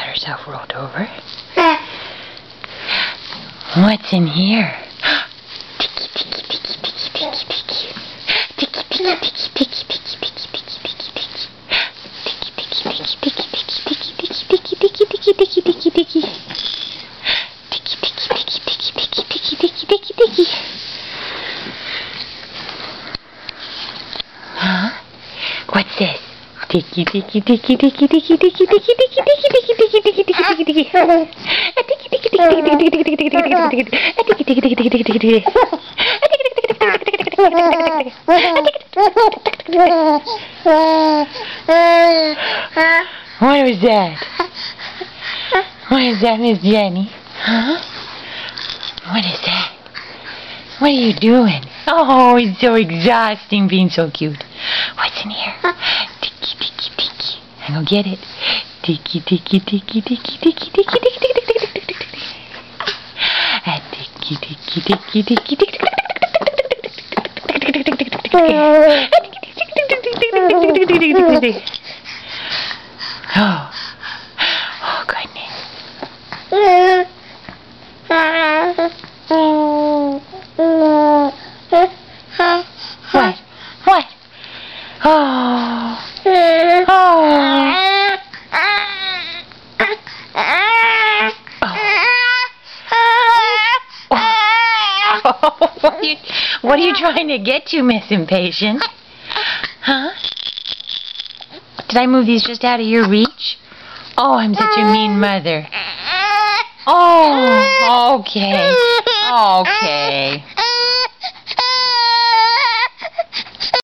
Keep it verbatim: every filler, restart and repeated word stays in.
herself rolled over. What's in here? Picky, picky, picky, picky, picky, picky. Picky, picky, picky, picky, picky, picky, picky, picky, picky. Picky, picky, picky, picky, picky, picky, picky, picky, picky, picky, picky, picky, picky. Picky, picky, picky, picky, picky, picky, picky, picky, picky. Huh? What's this? Ticky, ticky, ticky, ticky, ticky, ticky, ticky, ticky, ticky, ticky, ticky, ticky, ticky, ticky, ticky. What was that? What is that, Miss Jenny? Huh? What is that? What are you doing? Oh, it's so exhausting being so cute. What's in here? Ticky, ticky, ticky. I'm gonna get it. Ticky, ticky, ticky, ticky, ticky, ticky, ticky, ticky, ticky, ticky, ticky, ticky. Ah, ticky, ticky, ticky, ticky, ticky, ticky. Oh, oh goodness. What? What? Oh. Oh. What are you, what are you trying to get to, Miss Impatient? Huh? Did I move these just out of your reach? Oh, I'm such a mean mother. Oh, okay. Okay.